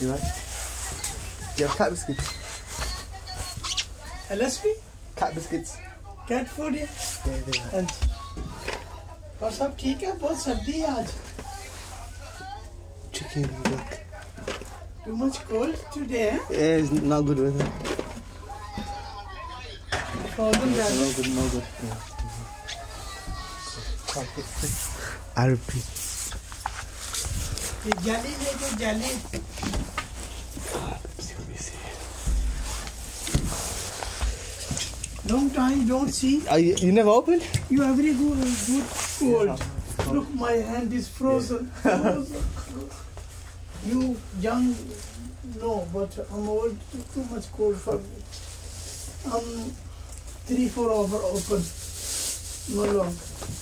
you right? Do you have cat biscuits? LSP? Cat biscuits. Cat food, yeah. Yeah. And और सब ठीक है बहुत सर्दी है आज. Chicken, look. Too much cold today, eh? Yeah, it's not good weather. Frozen No weather. good. I repeat. ये jelly देखो jelly. Long time don't see. You never opened? You are very good cold. Look, my hand is frozen. You young, no, but I'm old. Too much cold for me. I'm 3-4 hours open. No long.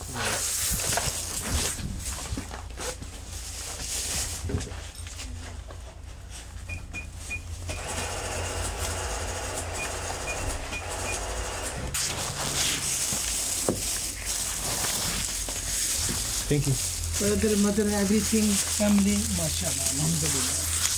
Thank you. Brother, mother, everything, family, mashallah, alhamdulillah.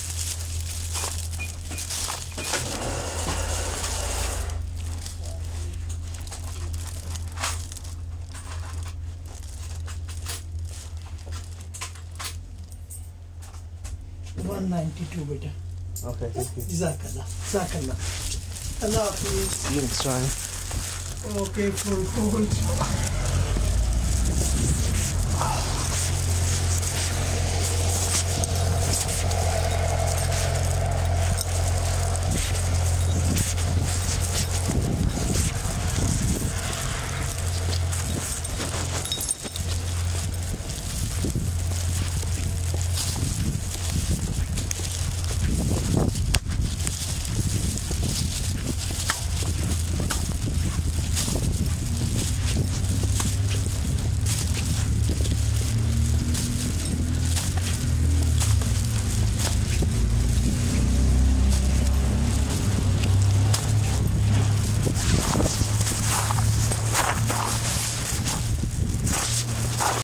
$192, beta. Okay, thank you. Jazakallah. Jazakallah. Allah Hafiz. See you next time. Okay, full cold.